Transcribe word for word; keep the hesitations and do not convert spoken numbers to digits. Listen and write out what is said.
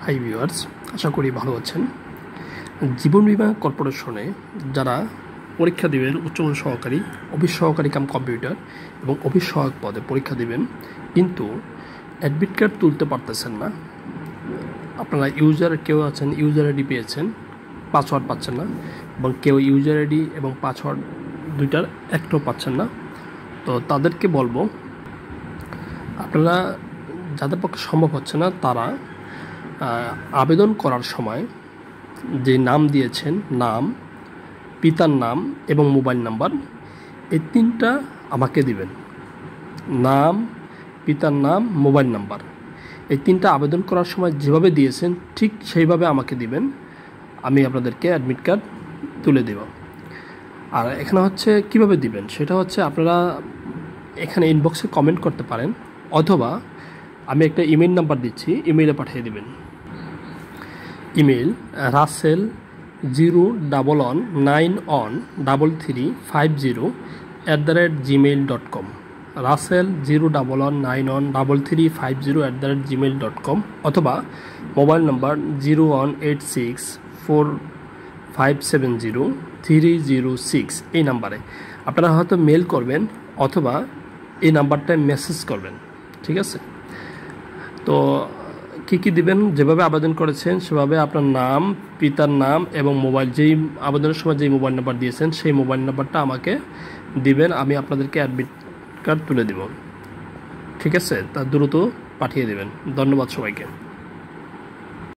Hi viewers, আশা করি ভালো আছেন। জীবন বীমা কর্পোরেশনে যারা পরীক্ষা দিবেন উচ্চমান সহকারী, অফিস সহকারী কাম কম্পিউটার এবং অফিস সহায়ক পদে পরীক্ষা দিবেন, কিন্তু অ্যাডমিট কার্ড তুলতে পারতেছেন না। আপনারা ইউজার কেউ আছেন ইউজার আইডি পেয়েছেন, পাসওয়ার্ড পাচ্ছেন না, এবং কেউ ইউজার আইডি এবং পাসওয়ার্ড দুইটার একটাও পাচ্ছেন না। তো তাদেরকে বলবো, আপনারা যাদের পক্ষে সম্ভব হচ্ছে না তারা আবেদন করার সময় যে নাম দিয়েছেন, নাম, পিতার নাম এবং মোবাইল নাম্বার, এই তিনটা আমাকে দিবেন। নাম, পিতার নাম, মোবাইল নাম্বার, এই তিনটা আবেদন করার সময় যেভাবে দিয়েছেন ঠিক সেইভাবে আমাকে দিবেন। আমি আপনাদেরকে অ্যাডমিট কার্ড তুলে দেব। আর এখানে হচ্ছে কিভাবে দিবেন, সেটা হচ্ছে আপনারা এখানে ইনবক্সে কমেন্ট করতে পারেন, অথবা আমি একটা ইমেল নাম্বার দিচ্ছি, ইমেইলে পাঠিয়ে দেবেন। Email Russell zero double one nine one double three five zero at the rate Gmail dot com Russell zero double one nine one double three five zero at the rate Gmail dot com অথবা mobile number zero one eight six four five seven zero three zero six এই নাম্বারে আপনারা হয়তো mail করবেন অথবা এই নাম্বারটায় message করবেন। ঠিক আছে? তো কী কী দিবেন, যেভাবে আবেদন করেছেন সেভাবে আপনার নাম, পিতার নাম এবং মোবাইল, যেই আবেদনের সময় যেই মোবাইল নাম্বার দিয়েছেন সেই মোবাইল নাম্বারটা আমাকে দিবেন। আমি আপনাদেরকে অ্যাডমিট কার্ড তুলে দেব। ঠিক আছে? তা দ্রুত পাঠিয়ে দেবেন। ধন্যবাদ সবাইকে।